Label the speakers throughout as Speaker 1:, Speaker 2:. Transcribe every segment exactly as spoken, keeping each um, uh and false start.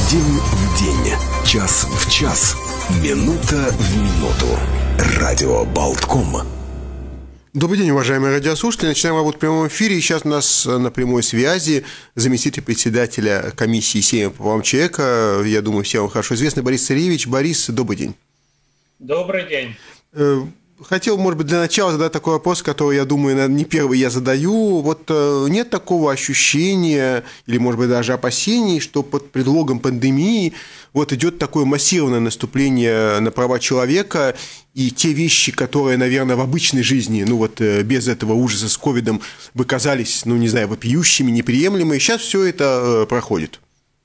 Speaker 1: День в день, час в час, минута в минуту. Радио Болтком.
Speaker 2: Добрый день, уважаемые радиослушатели. Начинаем работу в прямом эфире. И сейчас у нас на прямой связи заместитель председателя комиссии Сейма по правам человека, я думаю, всем вам хорошо известный, Борис Царевич. Борис, добрый день.
Speaker 3: Добрый день.
Speaker 2: Хотел, может быть, для начала задать такой вопрос, который, я думаю, наверное, не первый я задаю. Вот нет такого ощущения, или, может быть, даже опасений, что под предлогом пандемии вот идет такое массированное наступление на права человека, и те вещи, которые, наверное, в обычной жизни, ну вот без этого ужаса с ковидом бы казались, ну не знаю, вопиющими, неприемлемыми, сейчас все это проходит?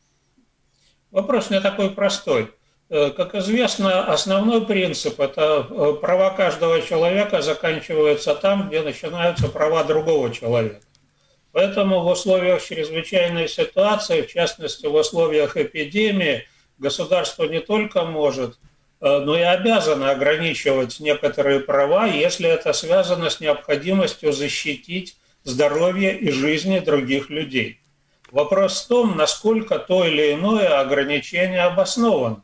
Speaker 3: Вопрос не такой простой. Как известно, основной принцип – это права каждого человека заканчиваются там, где начинаются права другого человека. Поэтому в условиях чрезвычайной ситуации, в частности в условиях эпидемии, государство не только может, но и обязано ограничивать некоторые права, если это связано с необходимостью защитить здоровье и жизни других людей. Вопрос в том, насколько то или иное ограничение обосновано.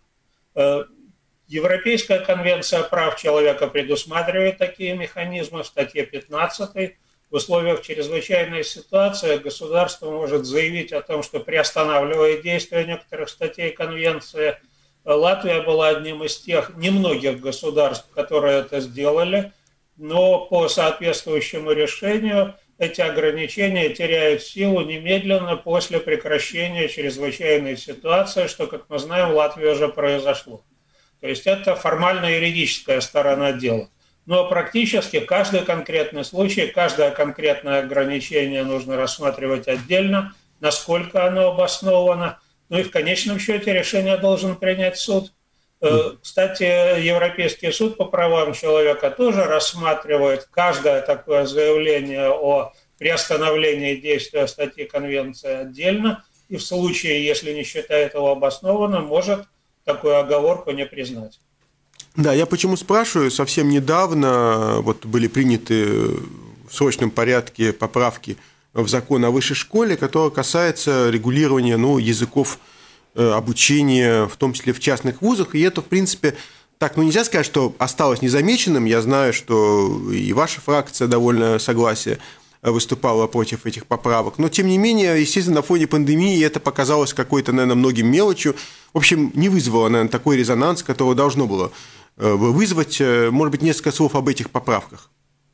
Speaker 3: Европейская конвенция прав человека предусматривает такие механизмы в статье пятнадцатой. В условиях чрезвычайной ситуации государство может заявить о том, что приостанавливает действие некоторых статей конвенции. Латвия была одним из тех немногих государств, которые это сделали, но по соответствующему решению эти ограничения теряют силу немедленно после прекращения чрезвычайной ситуации, что, как мы знаем, в Латвии уже произошло. То есть это формально-юридическая сторона дела. Но практически каждый конкретный случай, каждое конкретное ограничение нужно рассматривать отдельно, насколько оно обосновано. Ну и в конечном счете решение должен принять суд. Кстати, Европейский суд по правам человека тоже рассматривает каждое такое заявление о приостановлении действия статьи Конвенции отдельно, и в случае, если не считает его обоснованным, может такую оговорку не признать.
Speaker 2: Да, я почему спрашиваю, совсем недавно вот были приняты в срочном порядке поправки в закон о высшей школе, которые касаются регулирования ну, языков обучения, в том числе в частных вузах, и это, в принципе, так, ну, нельзя сказать, что осталось незамеченным, я знаю, что и ваша фракция довольно согласия выступала против этих поправок, но, тем не менее, естественно, на фоне пандемии это показалось какой-то, наверное, многим мелочью, в общем, не вызвало, наверное, такой резонанс, который должно было вызвать, может быть, несколько слов об этих поправках.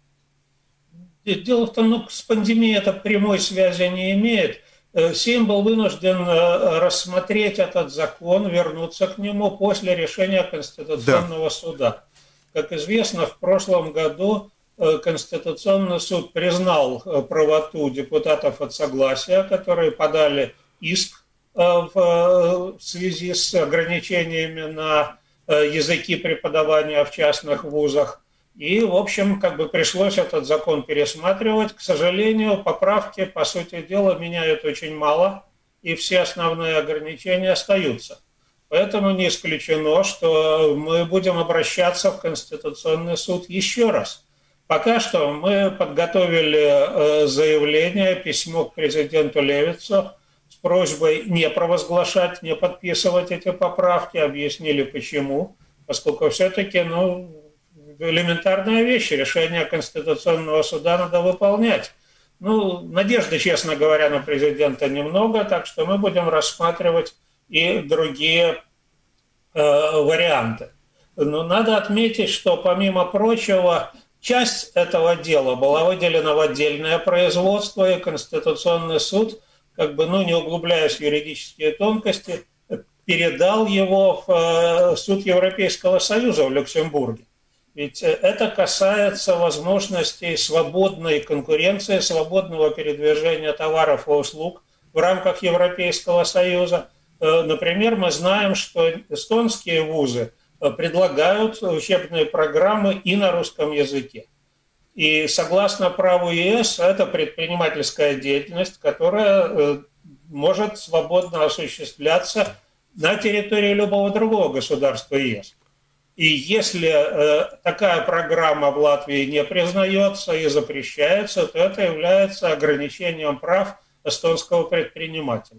Speaker 3: Дело в том, что с пандемией это прямой связи не имеет. Сейм был вынужден рассмотреть этот закон, вернуться к нему после решения Конституционного да. суда. Как известно, в прошлом году Конституционный суд признал правоту депутатов от согласия, которые подали иск в связи с ограничениями на языки преподавания в частных вузах. И, в общем, как бы пришлось этот закон пересматривать. К сожалению, поправки, по сути дела, меняют очень мало, и все основные ограничения остаются. Поэтому не исключено, что мы будем обращаться в Конституционный суд еще раз. Пока что мы подготовили заявление, письмо к президенту Левицу с просьбой не провозглашать, не подписывать эти поправки, объяснили почему, поскольку все-таки, ну, элементарная вещь, решение Конституционного суда надо выполнять. Ну, надежды, честно говоря, на президента немного, так что мы будем рассматривать и другие э, варианты. Но надо отметить, что, помимо прочего, часть этого дела была выделена в отдельное производство, и Конституционный суд, как бы, ну, не углубляясь в юридические тонкости, передал его в э, суд Европейского Союза в Люксембурге. Ведь это касается возможностей свободной конкуренции, свободного передвижения товаров и услуг в рамках Европейского Союза. Например, мы знаем, что эстонские вузы предлагают учебные программы и на русском языке. И согласно праву ЕС, это предпринимательская деятельность, которая может свободно осуществляться на территории любого другого государства ЕС. И если э, такая программа в Латвии не признается и запрещается, то это является ограничением прав эстонского предпринимателя.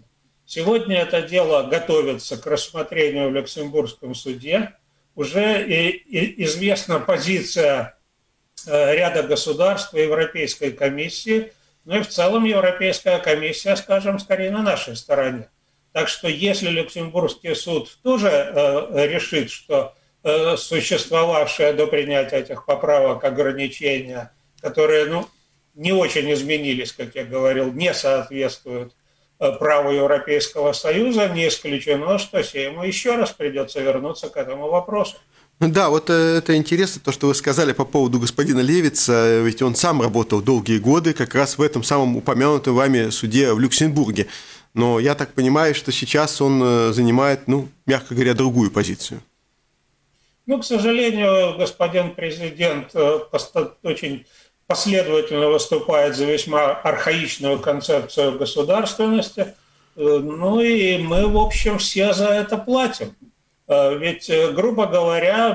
Speaker 3: Сегодня это дело готовится к рассмотрению в Люксембургском суде. Уже и, и известна позиция ряда государств и Европейской комиссии, ну и в целом Европейская комиссия, скажем, скорее на нашей стороне. Так что если Люксембургский суд тоже э, решит, что э, существовавшие до принятия этих поправок ограничения, которые ну, не очень изменились, как я говорил, не соответствуют э, праву Европейского Союза, не исключено, что Сейму еще раз придется вернуться к этому вопросу.
Speaker 2: Да, вот это интересно, то, что вы сказали по поводу господина Левица, ведь он сам работал долгие годы как раз в этом самом упомянутом вами суде в Люксембурге. Но я так понимаю, что сейчас он занимает, ну, мягко говоря, другую позицию.
Speaker 3: Ну, к сожалению, господин президент очень последовательно выступает за весьма архаичную концепцию государственности. Ну и мы, в общем, все за это платим. Ведь, грубо говоря,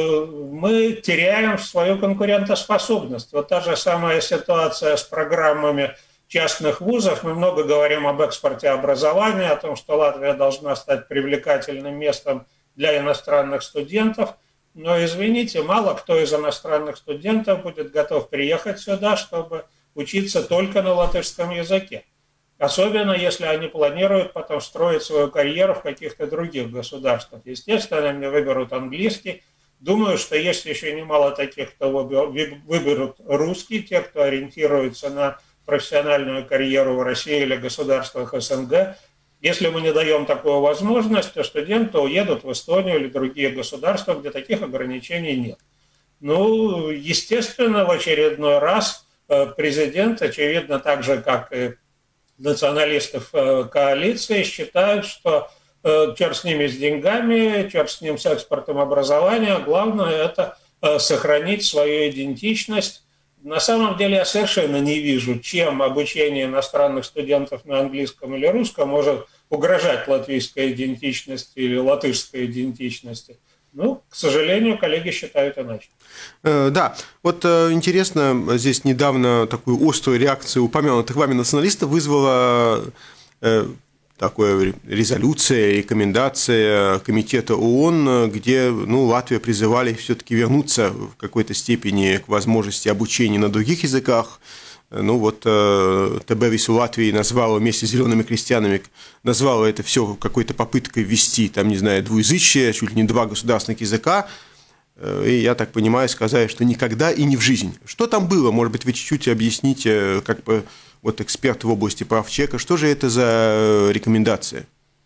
Speaker 3: мы теряем свою конкурентоспособность. Вот та же самая ситуация с программами частных вузов. Мы много говорим об экспорте образования, о том, что Латвия должна стать привлекательным местом для иностранных студентов. Но, извините, мало кто из иностранных студентов будет готов приехать сюда, чтобы учиться только на латышском языке. Особенно, если они планируют потом строить свою карьеру в каких-то других государствах. Естественно, они выберут английский. Думаю, что есть еще немало таких, кто выберут русский, те, кто ориентируется на профессиональную карьеру в России или государствах СНГ. Если мы не даем такую возможность, то студенты уедут в Эстонию или другие государства, где таких ограничений нет. Ну, естественно, в очередной раз президент, очевидно, так же, как и националистов коалиции, считают, что черт с ними с деньгами, черт с ним с экспортом образования, главное это сохранить свою идентичность. На самом деле я совершенно не вижу, чем обучение иностранных студентов на английском или русском может угрожать латвийской идентичности или латышской идентичности. Ну, к сожалению, коллеги считают иначе.
Speaker 2: Да, вот интересно, здесь недавно такую острую реакцию упомянутых вами националистов вызвала такая резолюция, рекомендация Комитета ООН, где ну, Латвию призывали все-таки вернуться в какой-то степени к возможности обучения на других языках. Ну вот ТБ Вису Латвии назвала вместе с зелеными крестьянами, назвала это все какой-то попыткой ввести, там, не знаю, двуязычие, чуть ли не два государственных языка. И я так понимаю, сказали, что никогда и не в жизнь. Что там было? Может быть, вы чуть-чуть объясните, как бы вот эксперт в области прав человека, что же это за рекомендация?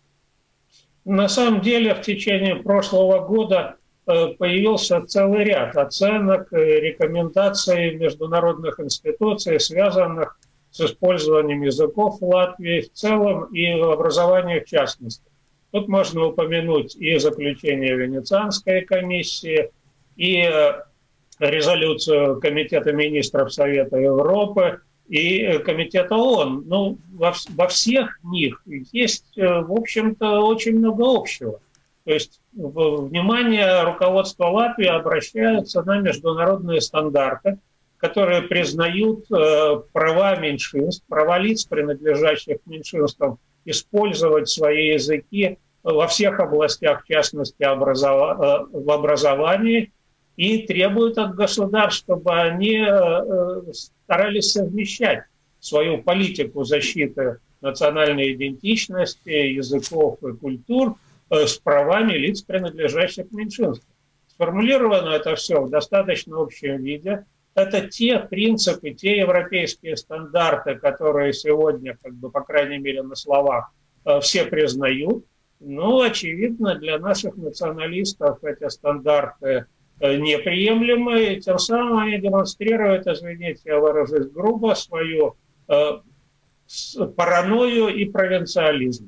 Speaker 3: На самом деле в течение прошлого года появился целый ряд оценок, рекомендаций международных институций, связанных с использованием языков в Латвии в целом и в образовании в частности. Тут можно упомянуть и заключение Венецианской комиссии, и резолюцию Комитета министров Совета Европы, и Комитета ООН. Ну, во, во всех них есть, в общем-то, очень много общего. То есть внимание руководства Латвии обращается на международные стандарты, которые признают права меньшинств, права лиц, принадлежащих меньшинствам, использовать свои языки во всех областях, в частности образов... в образовании, и требуют от государств, чтобы они старались совмещать свою политику защиты национальной идентичности, языков и культур с правами лиц, принадлежащих меньшинствам. Сформулировано это все в достаточно общем виде. Это те принципы, те европейские стандарты, которые сегодня, как бы, по крайней мере, на словах все признают. Но, очевидно, для наших националистов эти стандарты неприемлемы, и тем самым они демонстрируют, извините, я выражусь грубо, свою э, паранойю и провинциализм.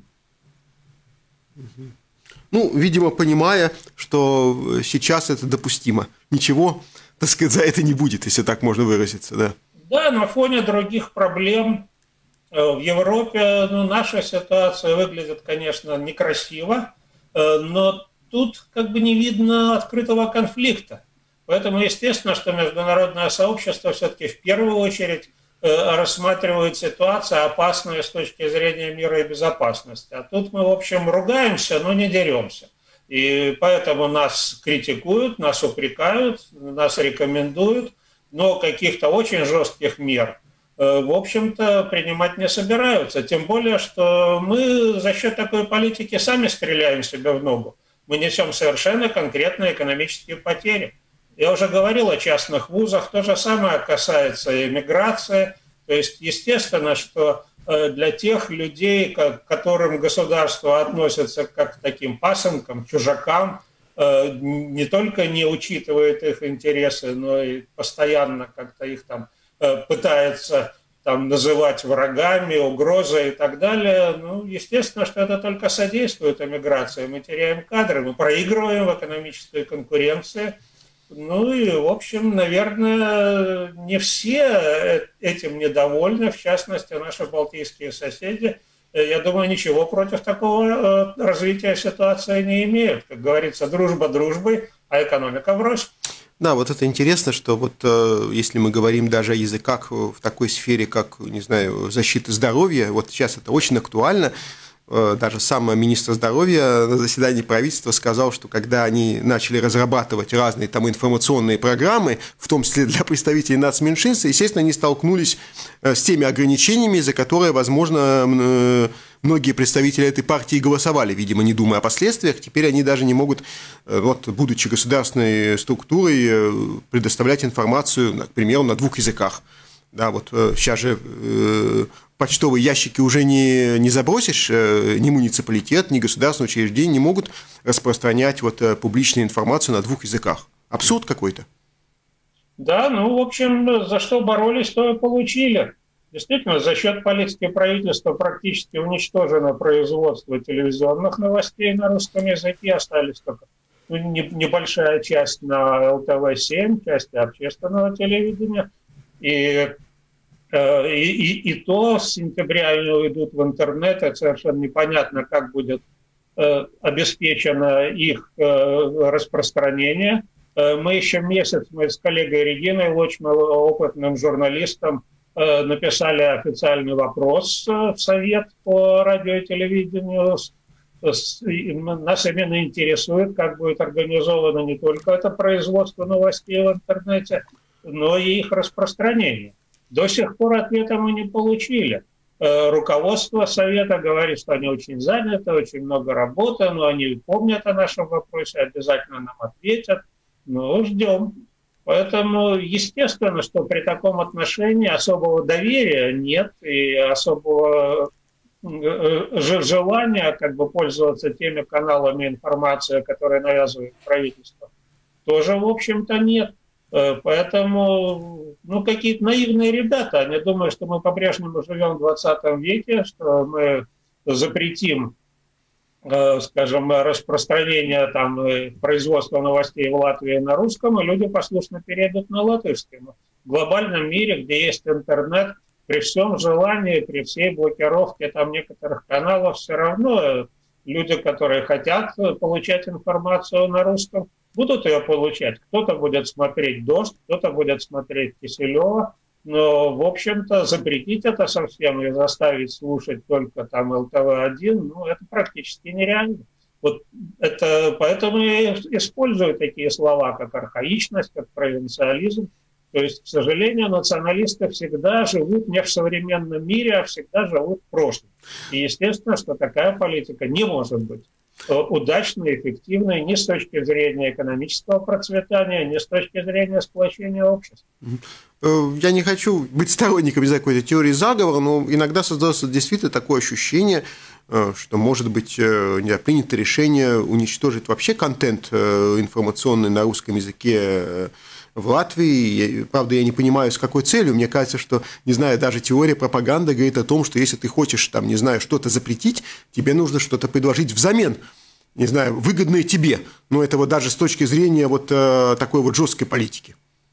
Speaker 2: Ну, видимо, понимая, что сейчас это допустимо. Ничего, так сказать, за это не будет, если так можно выразиться, да?
Speaker 3: Да, на фоне других проблем в Европе, ну, наша ситуация выглядит, конечно, некрасиво, но тут как бы не видно открытого конфликта. Поэтому естественно, что международное сообщество все-таки в первую очередь рассматривают ситуацию опасную с точки зрения мира и безопасности. А тут мы, в общем, ругаемся, но не деремся. И поэтому нас критикуют, нас упрекают, нас рекомендуют, но каких-то очень жестких мер, в общем-то, принимать не собираются. Тем более, что мы за счет такой политики сами стреляем себе в ногу. Мы несем совершенно конкретные экономические потери. Я уже говорил о частных вузах, то же самое касается иммиграции. То есть, естественно, что для тех людей, к которым государство относится как к таким пасынкам, чужакам, не только не учитывает их интересы, но и постоянно как-то их там пытается там называть врагами, угрозой и так далее. Ну, естественно, что это только содействует эмиграции. Мы теряем кадры, мы проигрываем в экономической конкуренции. Ну и, в общем, наверное, не все этим недовольны, в частности, наши балтийские соседи. Я думаю, ничего против такого развития ситуации не имеют. Как говорится, дружба дружбой, а экономика врозь.
Speaker 2: Да, вот это интересно, что вот если мы говорим даже о языках в такой сфере, как, не знаю, защита здоровья, вот сейчас это очень актуально. Даже сам министр здоровья на заседании правительства сказал, что когда они начали разрабатывать разные там информационные программы, в том числе для представителей нацменьшинств, естественно, они столкнулись с теми ограничениями, за которые, возможно, многие представители этой партии голосовали, видимо, не думая о последствиях. Теперь они даже не могут, вот, будучи государственной структурой, предоставлять информацию, к примеру, на двух языках. Да, вот сейчас же почтовые ящики уже не, не забросишь, ни муниципалитет, ни государственные учреждения не могут распространять вот публичную информацию на двух языках. Абсурд какой-то.
Speaker 3: Да, ну, в общем, за что боролись, то и получили. Действительно, за счет политики правительства практически уничтожено производство телевизионных новостей на русском языке, остались только небольшая часть на эл тэ вэ семь, часть общественного телевидения. И И, и, и то с сентября они уйдут в интернет, это совершенно непонятно, как будет э, обеспечено их э, распространение. Э, мы еще месяц, мы с коллегой Региной Лочман, опытным журналистом, э, написали официальный вопрос э, в Совет по радио и телевидению. С, и нас именно интересует, как будет организовано не только это производство новостей в интернете, но и их распространение. До сих пор ответа мы не получили. Руководство Совета говорит, что они очень заняты, очень много работы, но они помнят о нашем вопросе, обязательно нам ответят. Ну, ждем. Поэтому, естественно, что при таком отношении особого доверия нет и особого желания как бы пользоваться теми каналами информации, которые навязывает правительство, тоже, в общем-то, нет. Поэтому, ну, какие-то наивные ребята, они думают, что мы по-прежнему живем в двадцатом веке, что мы запретим, скажем, распространение там, производства новостей в Латвии на русском, и люди послушно перейдут на латышский. В глобальном мире, где есть интернет, при всем желании, при всей блокировке там некоторых каналов, все равно люди, которые хотят получать информацию на русском, будут ее получать. Кто-то будет смотреть «Дождь», кто-то будет смотреть Киселева, но, в общем-то, запретить это совсем и заставить слушать только там эл тэ вэ один, ну, это практически нереально. Вот это, поэтому я использую такие слова, как архаичность, как провинциализм. То есть, к сожалению, националисты всегда живут не в современном мире, а всегда живут в прошлом. И естественно, что такая политика не может быть удачной, эффективной ни с точки зрения экономического процветания, ни с точки зрения сплочения общества.
Speaker 2: Я не хочу быть сторонником из какой-то теории заговора, но иногда создается действительно такое ощущение, что, может быть, не принято решение уничтожить вообще контент информационный на русском языке в Латвии. Правда, я не понимаю, с какой целью. Мне кажется, что, не знаю, даже теория пропаганды говорит о том, что если ты хочешь, там, не знаю, что-то запретить, тебе нужно что-то предложить взамен, не знаю, выгодное тебе. Но это вот даже с точки зрения вот такой вот жесткой политики.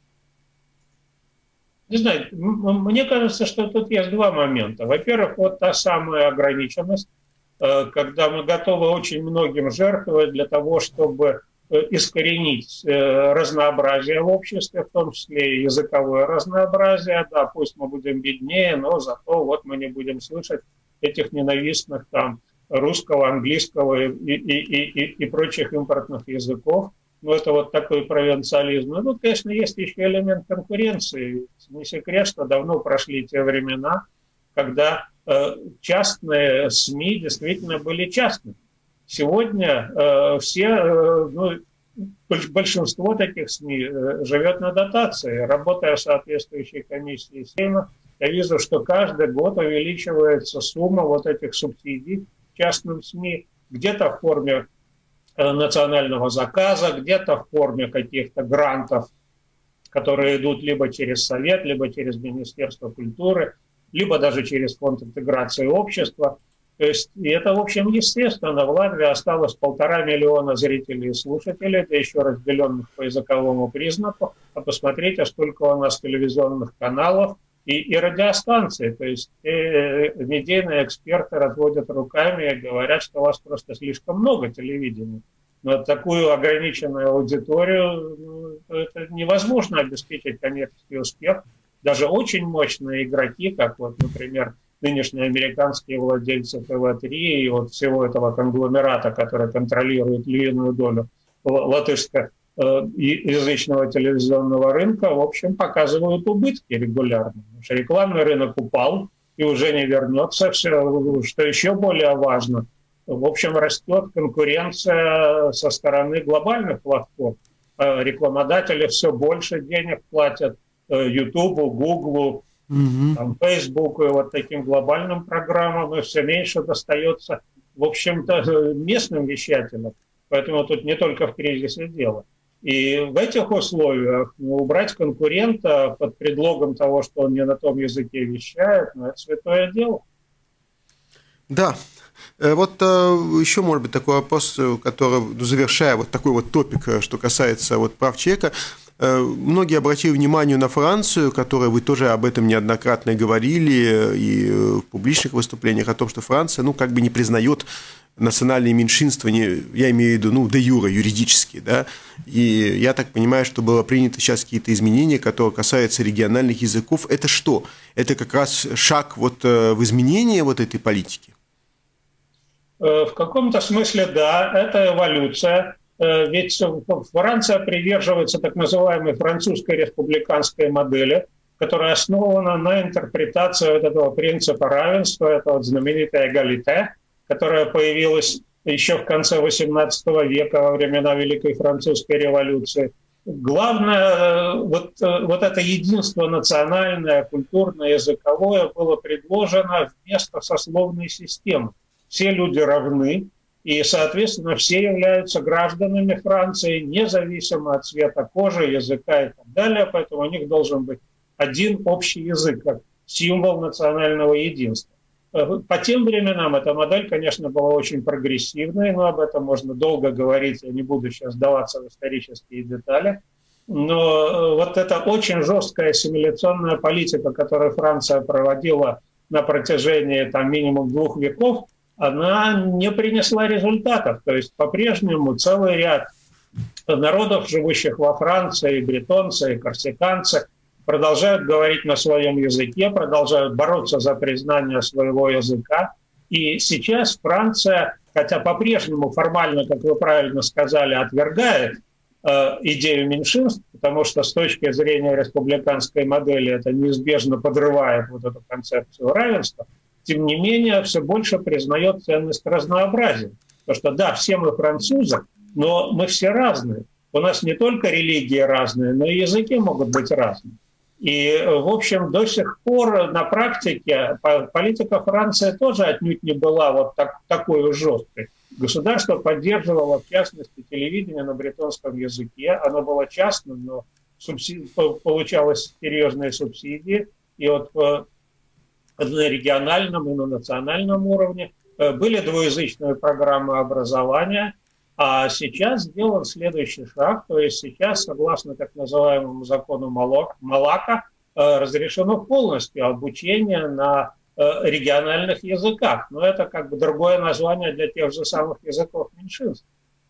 Speaker 3: Не знаю, мне кажется, что тут есть два момента. Во-первых, вот та самая ограниченность, когда мы готовы очень многим жертвовать для того, чтобы искоренить разнообразие в обществе, в том числе и языковое разнообразие. Да, пусть мы будем беднее, но зато вот мы не будем слышать этих ненавистных там русского, английского и, и, и, и, и прочих импортных языков. Ну, это вот такой провинциализм. Ну, конечно, есть еще элемент конкуренции. Не секрет, что давно прошли те времена, когда э, частные СМИ действительно были частными. Сегодня э, все, э, ну, большинство таких СМИ э, живет на дотации. Работая в соответствующей комиссии Сейма, я вижу, что каждый год увеличивается сумма вот этих субсидий частным СМИ, где-то в форме э, национального заказа, где-то в форме каких-то грантов, которые идут либо через Совет, либо через Министерство культуры, либо даже через Фонд интеграции общества. То есть, и это, в общем, естественно. В Латвии осталось полтора миллиона зрителей и слушателей, да еще разделенных по языковому признаку. А посмотрите, сколько у нас телевизионных каналов и, и радиостанций. То есть, э, медийные эксперты разводят руками и говорят, что у вас просто слишком много телевидения. Но такую ограниченную аудиторию ну, это невозможно обеспечить коммерческий успех. Даже очень мощные игроки, как вот, например, нынешние американские владельцы тэ вэ три и вот всего этого конгломерата, который контролирует львиную долю латышскоязычного телевизионного рынка, в общем, показывают убытки регулярно. Потому что рекламный рынок упал и уже не вернется. Все, что еще более важно, в общем, растет конкуренция со стороны глобальных платформ. Рекламодатели все больше денег платят Ютубу, Гуглу, mm-hmm. Фейсбуку и вот таким глобальным программам, и все меньше достается, в общем-то, местным вещателям. Поэтому тут не только в кризисе дело. И в этих условиях ну, убрать конкурента под предлогом того, что он не на том языке вещает, ну, это святое дело.
Speaker 2: Да. Вот еще, может быть, такой вопрос, который, завершая вот такой вот топик, что касается вот прав человека. Многие обратили внимание на Францию, которая вы тоже об этом неоднократно говорили и в публичных выступлениях о том, что Франция, ну, как бы не признает национальные меньшинства, не, я имею в виду, ну, де юре, юридически, да, и я так понимаю, что было принято сейчас какие-то изменения, которые касаются региональных языков. Это что? Это как раз шаг вот в изменении вот этой политики?
Speaker 3: В каком-то смысле, да, это эволюция. Ведь Франция придерживается так называемой французской республиканской модели, которая основана на интерпретации вот этого принципа равенства, это вот знаменитая эгалите, которая появилась еще в конце восемнадцатого века, во времена Великой Французской революции. Главное, вот, вот это единство национальное, культурное, языковое было предложено вместо сословной системы. Все люди равны. И, соответственно, все являются гражданами Франции, независимо от цвета кожи, языка и так далее. Поэтому у них должен быть один общий язык, как символ национального единства. По тем временам эта модель, конечно, была очень прогрессивной, но об этом можно долго говорить, я не буду сейчас вдаваться в исторические детали. Но вот эта очень жесткая ассимиляционная политика, которую Франция проводила на протяжении там, минимум двух веков, она не принесла результатов. То есть по-прежнему целый ряд народов, живущих во Франции, бретонцы, и корсиканцы, продолжают говорить на своем языке, продолжают бороться за признание своего языка. И сейчас Франция, хотя по-прежнему формально, как вы правильно сказали, отвергает э, идею меньшинств, потому что с точки зрения республиканской модели это неизбежно подрывает вот эту концепцию равенства, тем не менее, все больше признает ценность разнообразия. Потому что, да, все мы французы, но мы все разные. У нас не только религии разные, но и языки могут быть разные. И, в общем, до сих пор на практике политика Франции тоже отнюдь не была вот так, такой уж жесткой. Государство поддерживало, в частности, телевидение на бретонском языке. Оно было частным, но субсиди... получалось серьезные субсидии. И вот на региональном и на национальном уровне были двуязычные программы образования, а сейчас сделан следующий шаг, то есть сейчас, согласно так называемому закону Малака, разрешено полностью обучение на региональных языках, но это как бы другое название для тех же самых языков меньшинств.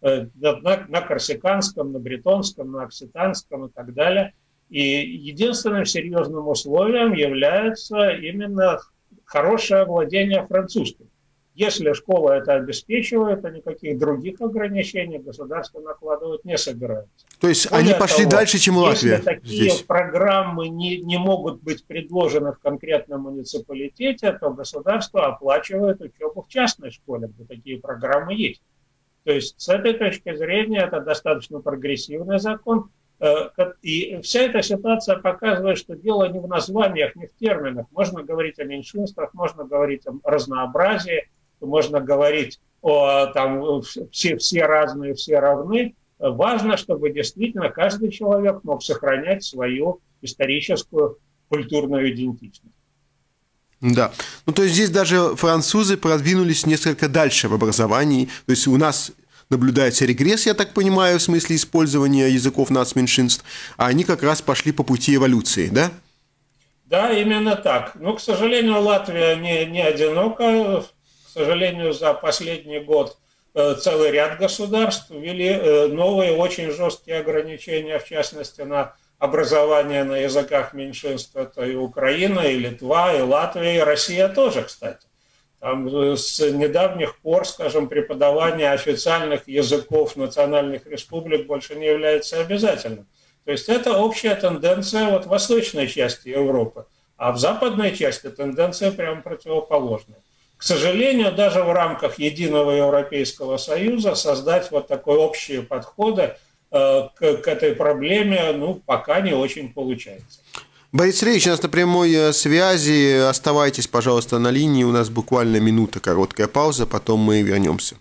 Speaker 3: на, на корсиканском, на бретонском, на окситанском и так далее. И единственным серьезным условием является именно хорошее владение французским. Если школа это обеспечивает, то никаких других ограничений государство накладывать не собирается.
Speaker 2: То есть Более они пошли того, дальше, чем Латвия.
Speaker 3: Если такие здесь. программы не, не могут быть предложены в конкретном муниципалитете, то государство оплачивает учебу в частной школе, где такие программы есть. То есть с этой точки зрения это достаточно прогрессивный закон. И вся эта ситуация показывает, что дело не в названиях, не в терминах. Можно говорить о меньшинствах, можно говорить о разнообразии, можно говорить о там, все, все разные, все равны. Важно, чтобы действительно каждый человек мог сохранять свою историческую, культурную идентичность.
Speaker 2: Да. Ну, то есть здесь даже французы продвинулись несколько дальше в образовании. То есть у нас наблюдается регресс, я так понимаю, в смысле использования языков нацменьшинств, а они как раз пошли по пути эволюции, да?
Speaker 3: Да, именно так. Но, к сожалению, Латвия не, не одинока. К сожалению, за последний год целый ряд государств ввели новые очень жесткие ограничения, в частности, на образование на языках меньшинств. Это и Украина, и Литва, и Латвия, и Россия тоже, кстати. Там с недавних пор, скажем, преподавание официальных языков национальных республик больше не является обязательным. То есть это общая тенденция вот в восточной части Европы, а в западной части тенденция прямо противоположная. К сожалению, даже в рамках единого Европейского Союза создать вот такой общие подходы э, к, к этой проблеме, ну, пока не очень получается.
Speaker 2: Борис Сергеевич, у нас на прямой связи. Оставайтесь, пожалуйста, на линии. У нас буквально минута, короткая пауза, потом мы вернемся.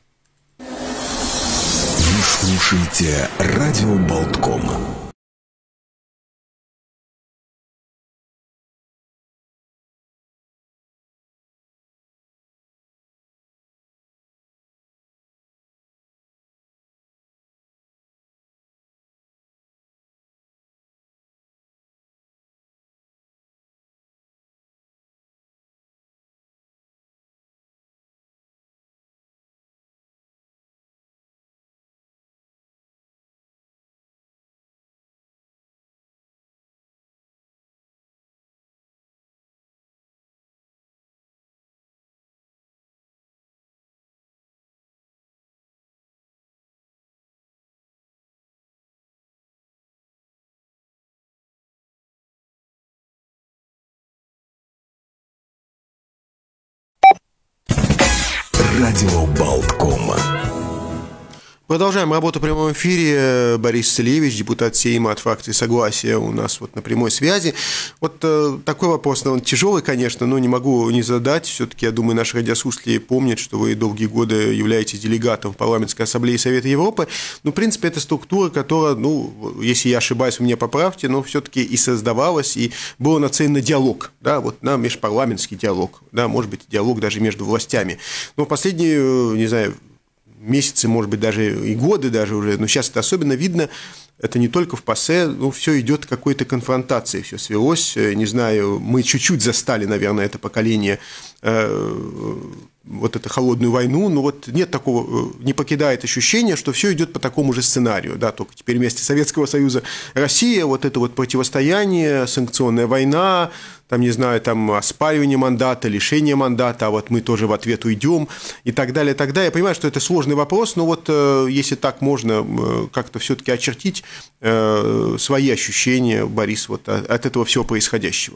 Speaker 1: Вы слушаете радио Болтком. Радио Болтком.
Speaker 2: Продолжаем работу в прямом эфире. Борис Целевич, депутат Сейма от фракции «Согласие», у нас вот на прямой связи. Вот э, такой вопрос, он тяжелый, конечно, но не могу не задать. Все-таки, я думаю, наши радиослушатели помнят, что вы долгие годы являетесь делегатом в Парламентской ассамблее Совета Европы. Ну, в принципе, это структура, которая, ну, если я ошибаюсь, вы меня поправьте, но все-таки и создавалась, и было нацелено на диалог, да, вот на межпарламентский диалог, да, может быть, диалог даже между властями. Но последние, не знаю, месяцы, может быть, даже и годы даже уже, но сейчас это особенно видно, это не только в ПАСЕ, ну, все идет к какой-то конфронтации, все свелось, не знаю, мы чуть-чуть застали, наверное, это поколение, э, вот эту холодную войну, но вот нет такого, не покидает ощущение, что все идет по такому же сценарию, да, только теперь вместе Советского Союза Россия, вот это вот противостояние, санкционная война, там, не знаю, там, оспаривание мандата, лишение мандата, а вот мы тоже в ответ уйдем и так далее, и так далее. Я понимаю, что это сложный вопрос, но вот если так можно как-то все-таки очертить свои ощущения, Борис, вот от этого всего происходящего.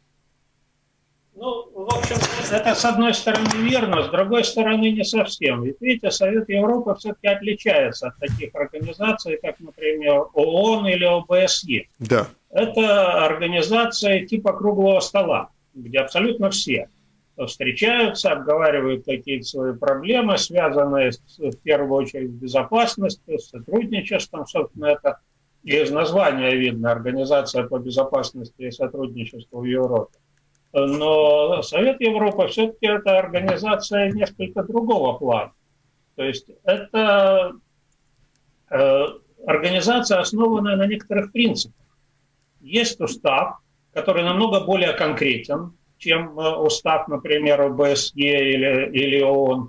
Speaker 3: Ну, в общем, это с одной стороны верно, с другой стороны не совсем. Ведь, видите, Совет Европы все-таки отличается от таких организаций, как, например, ООН или ОБСЕ.
Speaker 2: Да.
Speaker 3: Это организация типа круглого стола, где абсолютно все встречаются, обговаривают какие-то свои проблемы, связанные с, в первую очередь с безопасностью, с сотрудничеством. Собственно, это из названия видно, Организация по безопасности и сотрудничеству в Европе. Но Совет Европы все-таки это организация несколько другого плана. То есть это э, организация, основанная на некоторых принципах. Есть устав, который намного более конкретен, чем устав, например, ОБСЕ или, или ООН.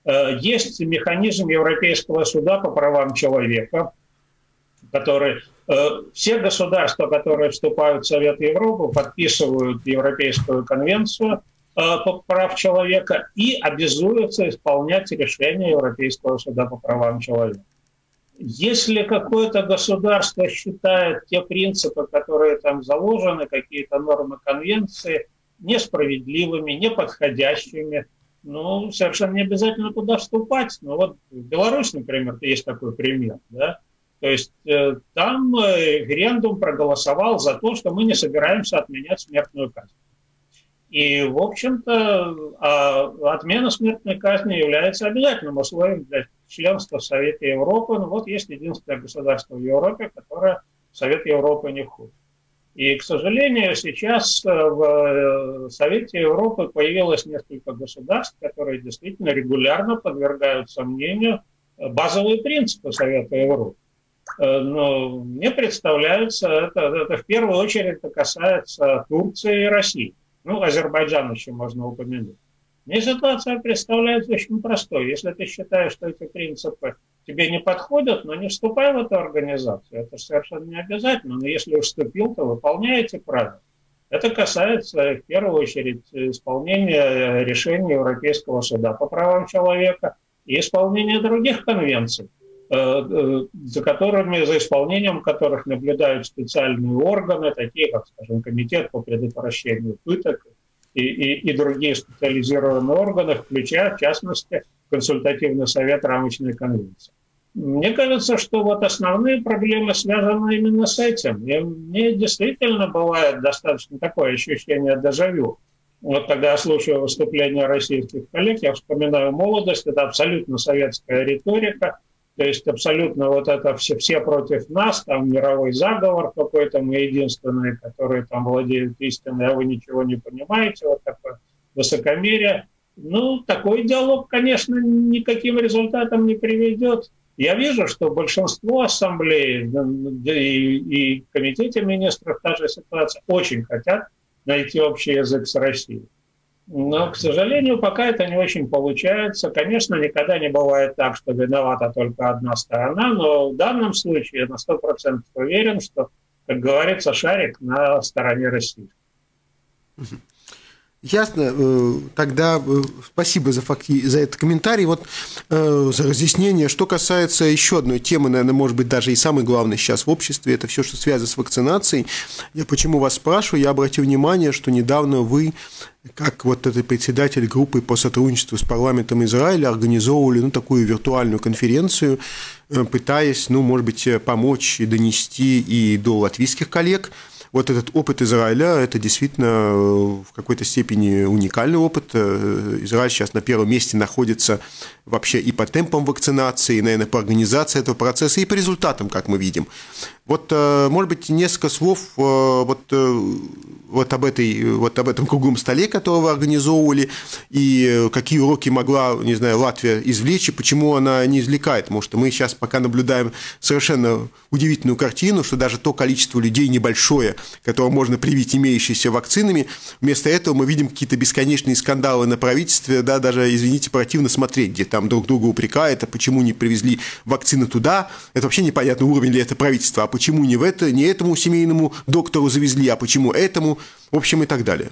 Speaker 3: Есть механизм Европейского суда по правам человека, который все государства, которые вступают в Совет Европы, подписывают Европейскую конвенцию по прав человека и обязуются исполнять решения Европейского суда по правам человека. Если какое-то государство считает те принципы, которые там заложены, какие-то нормы конвенции, несправедливыми, неподходящими, ну, совершенно не обязательно туда вступать. Ну, вот в Беларуси, например, есть такой пример, да, то есть э, там э, референдум проголосовал за то, что мы не собираемся отменять смертную казнь. И, в общем-то, а отмена смертной казни является обязательным условием для членства в Совете Европы. Ну, вот есть единственное государство в Европе, которое в Совет Европы не входит. И, к сожалению, сейчас в Совете Европы появилось несколько государств, которые действительно регулярно подвергают сомнению базовые принципы Совета Европы. Но мне представляется, это, это в первую очередь это касается Турции и России. Ну, Азербайджан еще можно упомянуть. Мне ситуация представляется очень простой. Если ты считаешь, что эти принципы тебе не подходят, но не вступай в эту организацию. Это совершенно не обязательно. Но если уж вступил, то выполняй эти правила. Это касается, в первую очередь, исполнения решений Европейского суда по правам человека и исполнения других конвенций, за которыми, за исполнением которых наблюдают специальные органы, такие как, скажем, Комитет по предотвращению пыток и, и, и другие специализированные органы, включая, в частности, Консультативный совет рамочной конвенции. Мне кажется, что вот основные проблемы связаны именно с этим. И мне действительно бывает достаточно такое ощущение дежавю. Вот когда я слушаю выступления российских коллег, я вспоминаю молодость, это абсолютно советская риторика, то есть абсолютно вот это все, все против нас, там мировой заговор какой-то, мы единственные, которые там владеют истиной, а вы ничего не понимаете, вот такое высокомерие. Ну, такой диалог, конечно, никаким результатом не приведет. Я вижу, что большинство ассамблей и, и в Комитете министров та же ситуация очень хотят найти общий язык с Россией. Но, к сожалению, пока это не очень получается. Конечно, никогда не бывает так, что виновата только одна сторона, но в данном случае я на сто процентов уверен, что, как говорится, шарик на стороне России.
Speaker 2: Ясно. Тогда спасибо за, факти... за этот комментарий, вот, за разъяснение. Что касается еще одной темы, наверное, может быть, даже и самой главной сейчас в обществе, это все, что связано с вакцинацией. Я почему вас спрашиваю? Я обратил внимание, что недавно вы, как вот этот председатель группы по сотрудничеству с парламентом Израиля, организовывали, ну, такую виртуальную конференцию, пытаясь, ну, может быть, помочь и донести и до латвийских коллег. Вот этот опыт Израиля – это действительно в какой-то степени уникальный опыт. Израиль сейчас на первом месте находится вообще и по темпам вакцинации, и, наверное, по организации этого процесса, и по результатам, как мы видим. Вот, может быть, несколько слов вот, вот, об, этой, вот об этом круглом столе, который вы организовывали, и какие уроки могла, не знаю, Латвия извлечь, и почему она не извлекает. Потому что мы сейчас пока наблюдаем совершенно удивительную картину, что даже то количество людей небольшое, которое можно привить имеющимися вакцинами, вместо этого мы видим какие-то бесконечные скандалы на правительстве, да, даже, извините, противно смотреть, где там друг друга упрекают, а почему не привезли вакцины туда, это вообще непонятно, уровень ли это правительства, а почему не, в это, не этому семейному доктору завезли, а почему этому, в общем, и так далее.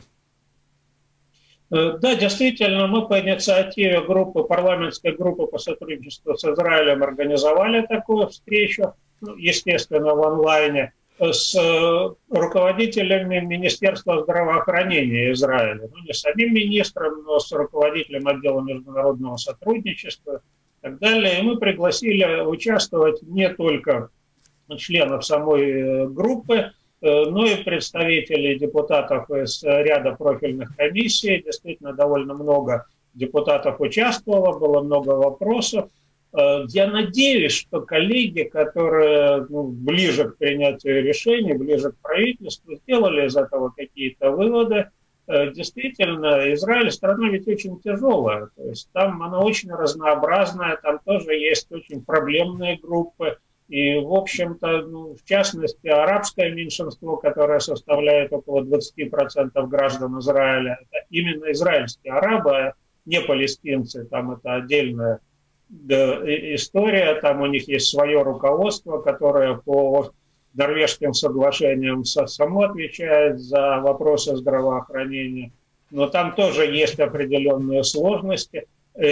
Speaker 3: Да, действительно, мы по инициативе группы, парламентской группы по сотрудничеству с Израилем организовали такую встречу, естественно, в онлайне, с руководителями Министерства здравоохранения Израиля. Ну, не самим министром, но с руководителем отдела международного сотрудничества и так далее. И мы пригласили участвовать не только членов самой группы, но и представителей депутатов из ряда профильных комиссий. Действительно, довольно много депутатов участвовало, было много вопросов. Я надеюсь, что коллеги, которые, ну, ближе к принятию решений, ближе к правительству, сделали из этого какие-то выводы. Действительно, Израиль страна ведь очень тяжелая, то есть там она очень разнообразная, там тоже есть очень проблемные группы. И, в общем-то, ну, в частности, арабское меньшинство, которое составляет около двадцати процентов граждан Израиля, это именно израильские арабы, не палестинцы, там это отдельная история, там у них есть свое руководство, которое по норвежским соглашениям само отвечает за вопросы здравоохранения, но там тоже есть определенные сложности,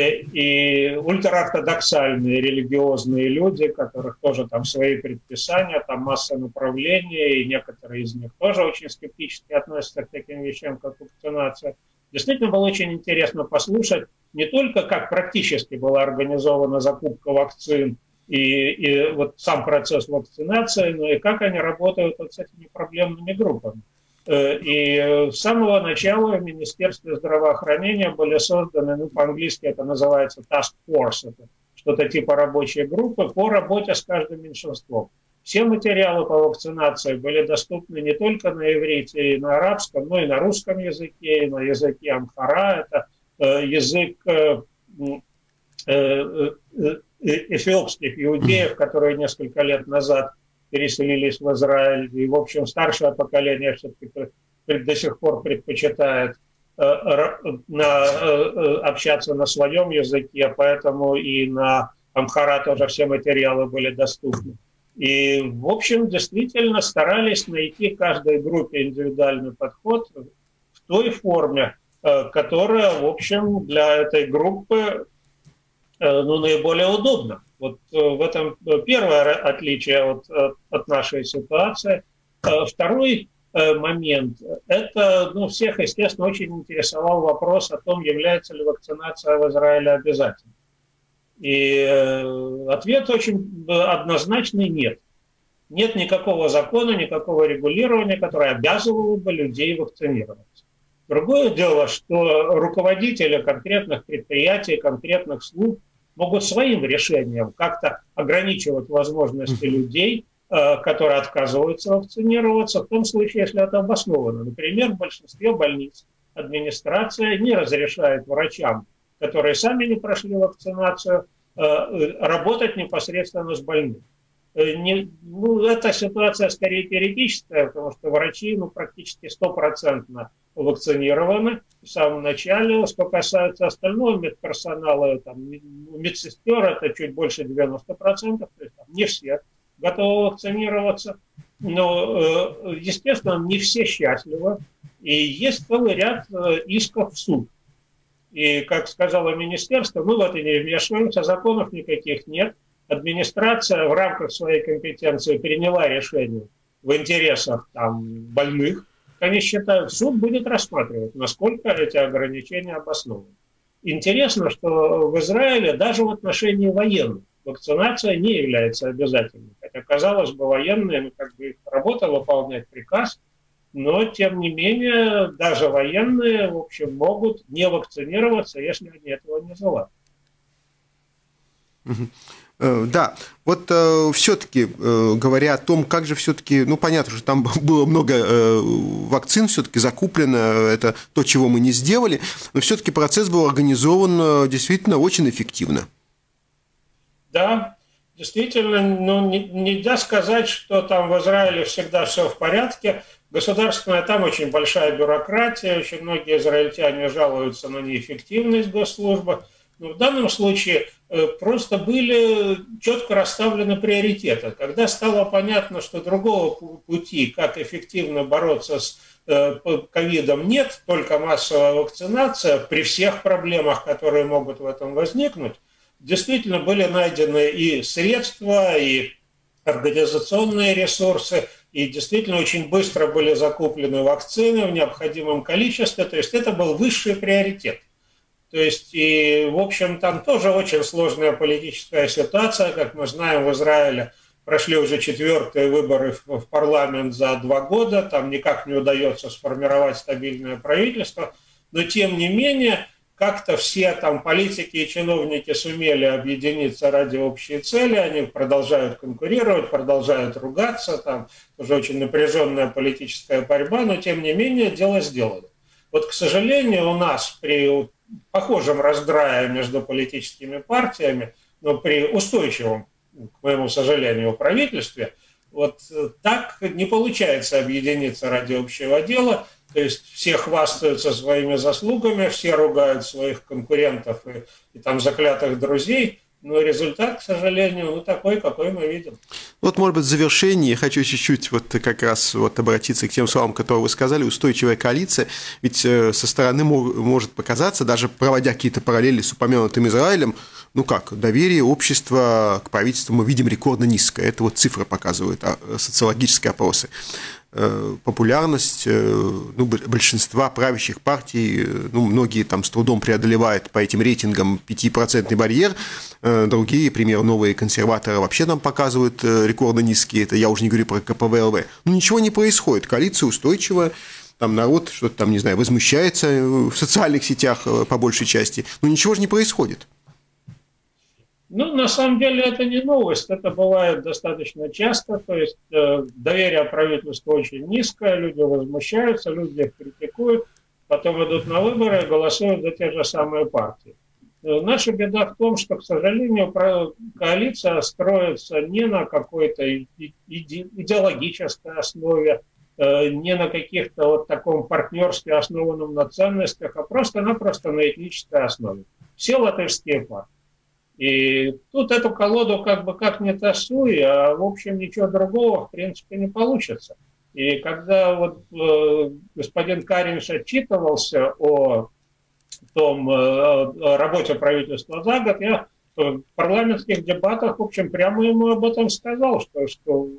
Speaker 3: и ультраортодоксальные религиозные люди, у которых тоже там свои предписания, там масса направлений, и некоторые из них тоже очень скептически относятся к таким вещам, как вакцинация. Действительно было очень интересно послушать не только, как практически была организована закупка вакцин и, и вот сам процесс вакцинации, но и как они работают вот с этими проблемными группами. И с самого начала в Министерстве здравоохранения были созданы, ну, по-английски это называется task force, это что-то типа рабочей группы по работе с каждым меньшинством. Все материалы по вакцинации были доступны не только на иврите и на арабском, но и на русском языке, и на языке амхара. Это э, язык э, э, эфиопских иудеев, которые несколько лет назад переселились в Израиль. И, в общем, старшее поколение все-таки до сих пор предпочитает э, на, э, общаться на своем языке, поэтому и на амхара тоже все материалы были доступны. И, в общем, действительно старались найти каждой группе индивидуальный подход в той форме, которая, в общем, для этой группы, ну, наиболее удобна. Вот в этом первое отличие от, от нашей ситуации. Второй момент. Это, ну, всех, естественно, очень интересовал вопрос о том, является ли вакцинация в Израиле обязательной. И ответ очень однозначный – нет. Нет никакого закона, никакого регулирования, которое обязывало бы людей вакцинироваться. Другое дело, что руководители конкретных предприятий, конкретных служб могут своим решением как-то ограничивать возможности людей, которые отказываются вакцинироваться, в том случае, если это обосновано. Например, в большинстве больниц администрация не разрешает врачам, которые сами не прошли вакцинацию, работать непосредственно с больным. Не, ну, эта ситуация скорее теоретическая, потому что врачи, ну, практически стопроцентно вакцинированы в самом начале. Что касается остального медперсонала, там, медсестер, это чуть больше девяноста процентов, то есть там, не все готовы вакцинироваться. Но, естественно, не все счастливы. И есть целый ряд исков в суд. И, как сказала министерство, мы в это не вмешиваемся, законов никаких нет. Администрация в рамках своей компетенции приняла решение в интересах там, больных. Они считают, суд будет рассматривать, насколько эти ограничения обоснованы. Интересно, что в Израиле даже в отношении военных вакцинация не является обязательной. Хотя, казалось бы, военные, ну, как бы их работа выполнять приказ, но, тем не менее, даже военные, в общем, могут не вакцинироваться, если они этого не желают.
Speaker 2: Да, вот э, все-таки, э, говоря о том, как же все-таки, ну, понятно, что там было много э, вакцин все-таки закуплено, это то, чего мы не сделали, но все-таки процесс был организован э, действительно очень эффективно.
Speaker 3: Да, действительно, ну, не, нельзя сказать, что там в Израиле всегда все в порядке. Государственная, там очень большая бюрократия, очень многие израильтяне жалуются на неэффективность госслужбы. Но в данном случае э, просто были четко расставлены приоритеты. Когда стало понятно, что другого пути, как эффективно бороться с э, ковидом, нет, только массовая вакцинация, при всех проблемах, которые могут в этом возникнуть, действительно были найдены и средства, и организационные ресурсы, и действительно очень быстро были закуплены вакцины в необходимом количестве, то есть это был высший приоритет. То есть, и, в общем, там тоже очень сложная политическая ситуация. Как мы знаем, в Израиле прошли уже четвертые выборы в парламент за два года, там никак не удается сформировать стабильное правительство, но, тем не менее, как-то все там политики и чиновники сумели объединиться ради общей цели, они продолжают конкурировать, продолжают ругаться, там уже очень напряженная политическая борьба, но, тем не менее, дело сделано. Вот, к сожалению, у нас при похожем раздрае между политическими партиями, но при устойчивом, к моему сожалению, правительстве, вот так не получается объединиться ради общего дела. То есть все хвастаются своими заслугами, все ругают своих конкурентов и, и там заклятых друзей, но результат, к сожалению, ну, такой, какой мы видим.
Speaker 2: Вот, может быть, в завершении я хочу чуть-чуть вот как раз вот обратиться к тем словам, которые вы сказали, устойчивая коалиция. Ведь со стороны может показаться, даже проводя какие-то параллели с упомянутым Израилем, ну как, доверие общества к правительству мы видим рекордно низкое. Это вот цифры показывают, социологические опросы. Популярность ну, большинства правящих партий, ну, многие там с трудом преодолевают по этим рейтингам пятипроцентный барьер, другие, например, новые консерваторы вообще нам показывают рекордно низкие, это я уже не говорю про ка пэ вэ эл вэ. Ну, ничего не происходит, коалиция устойчивая, там народ что-то там, не знаю, возмущается в социальных сетях по большей части, но ничего же не происходит.
Speaker 3: Ну, на самом деле это не новость, это бывает достаточно часто, то есть э, доверие правительству очень низкое, люди возмущаются, люди их критикуют, потом идут на выборы и голосуют за те же самые партии. Э, наша беда в том, что, к сожалению, коалиция строится не на какой-то идеологической основе, э, не на каких-то вот таком партнерстве, основанном на ценностях, а просто-напросто на этнической основе. Все латышские партии. И тут эту колоду как бы как не тасуй, а в общем ничего другого в принципе не получится. И когда вот э, господин Каринш отчитывался о том, э, о работе правительства за год, я в парламентских дебатах, в общем, прямо ему об этом сказал, что, что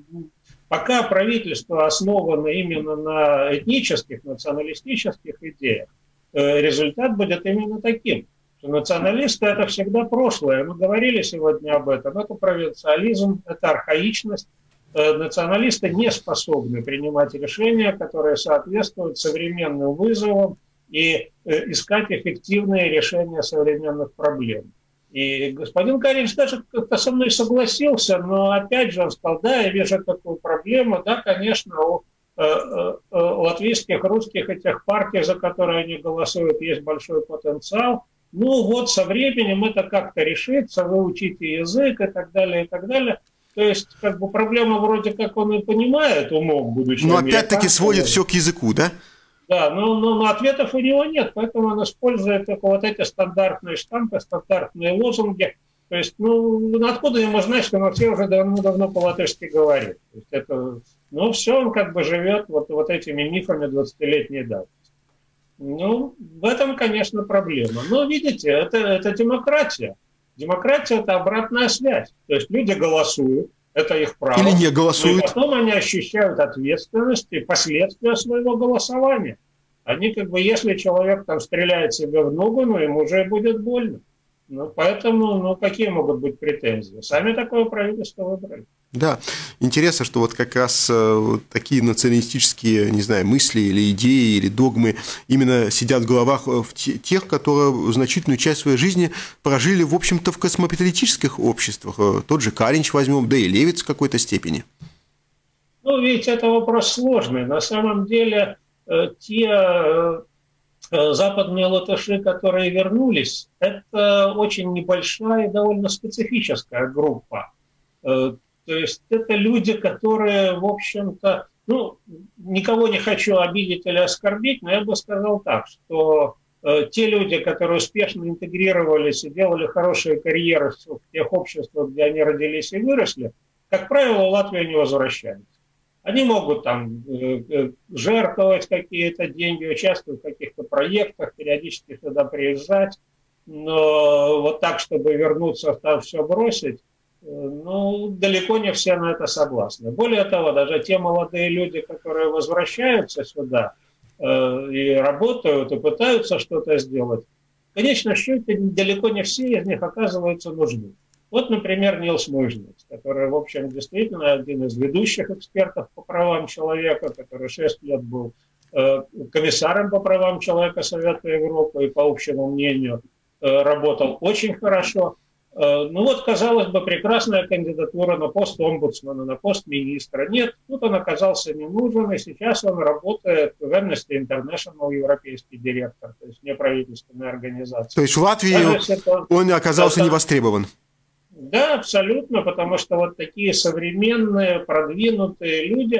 Speaker 3: пока правительство основано именно на этнических, националистических идеях, э, результат будет именно таким. Националисты – это всегда прошлое. Мы говорили сегодня об этом. Это провинциализм, это архаичность. Националисты не способны принимать решения, которые соответствуют современным вызовам и искать эффективные решения современных проблем. И господин Каринш даже как-то со мной согласился, но опять же он сказал, да, я вижу такую проблему, да, конечно, у латвийских, русских этих партий, за которые они голосуют, есть большой потенциал. Ну вот со временем это как-то решится, вы учите язык и так далее, и так далее. То есть, как бы проблема вроде как он и понимает умом, будучи
Speaker 2: но опять-таки сводит все к языку, да?
Speaker 3: Да, но, но, но ответов у него нет, поэтому он использует только вот эти стандартные штампы, стандартные лозунги. То есть, ну, откуда ему знать, что мы все уже давно-давно по-латышски говорим. То есть это, ну, все, он как бы живет вот, вот этими мифами двадцатилетней давности. Ну, в этом, конечно, проблема. Но, видите, это, это демократия. Демократия – это обратная связь. То есть люди голосуют, это их право.
Speaker 2: Или не голосуют.
Speaker 3: И потом они ощущают ответственность и последствия своего голосования. Они как бы, если человек там стреляет себе в ногу, ну, ему уже будет больно. Ну, поэтому, ну, какие могут быть претензии? Сами такое правительство выбрали.
Speaker 2: Да, интересно, что вот как раз вот такие националистические, не знаю, мысли или идеи, или догмы именно сидят в головах в тех, которые значительную часть своей жизни прожили, в общем-то, в космополитических обществах. Тот же Каринч возьмем, да и Левиц в какой-то степени.
Speaker 3: Ну, ведь это вопрос сложный. На самом деле, те западные латыши, которые вернулись, это очень небольшая и довольно специфическая группа. То есть это люди, которые, в общем-то, ну, никого не хочу обидеть или оскорбить, но я бы сказал так, что э, те люди, которые успешно интегрировались и делали хорошие карьеры в тех обществах, где они родились и выросли, как правило, в Латвию не возвращались. Они могут там э, жертвовать какие-то деньги, участвовать в каких-то проектах, периодически туда приезжать, но вот так, чтобы вернуться, там все бросить, ну, далеко не все на это согласны. Более того, даже те молодые люди, которые возвращаются сюда э, и работают, и пытаются что-то сделать, в конечном счете далеко не все из них оказываются нужны. Вот, например, Нилс Мужниц, который, в общем, действительно один из ведущих экспертов по правам человека, который шесть лет был э, комиссаром по правам человека Совета Европы и, по общему мнению, э, работал очень хорошо. Ну вот, казалось бы, прекрасная кандидатура на пост омбудсмена, на пост министра. Нет, тут он оказался не нужен, и сейчас он работает в Amnesty International, европейский директор, то есть неправительственная организация.
Speaker 2: То есть в Латвии это... он оказался это... не востребован?
Speaker 3: Да, абсолютно, потому что вот такие современные, продвинутые люди,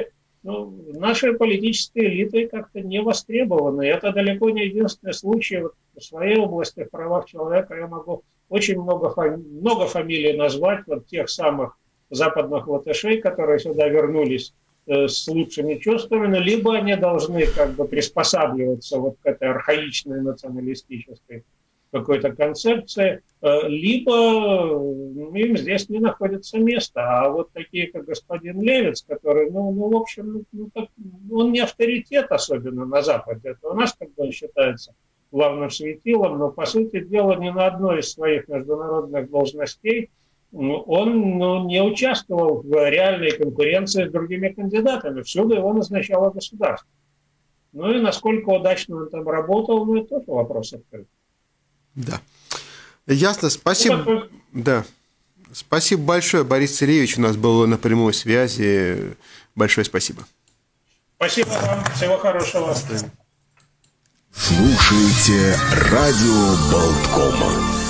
Speaker 3: ну, нашей политической элитой как-то не востребованы. Это далеко не единственный случай. Вот в своей области в правах человека я могу очень много, фами... много фамилий назвать, вот тех самых западных латышей, которые сюда вернулись э, с лучшими чувствами, либо они должны как бы приспосабливаться вот к этой архаичной националистической какой-то концепции, либо им здесь не находится место. А вот такие, как господин Левец, который, ну, ну в общем, ну, так, он не авторитет особенно на Западе. Это у нас как бы считается главным светилом, но, по сути дела, ни на одной из своих международных должностей он ну, не участвовал в реальной конкуренции с другими кандидатами. Всюду его назначало государство. Ну и насколько удачно он там работал, ну, это тоже вопрос открыт.
Speaker 2: Да. Ясно, спасибо. Ну, да. Спасибо большое, Борис Царевич у нас был на прямой связи. Большое спасибо.
Speaker 3: Спасибо вам. Всего хорошего.
Speaker 1: Слушайте радио Болткома.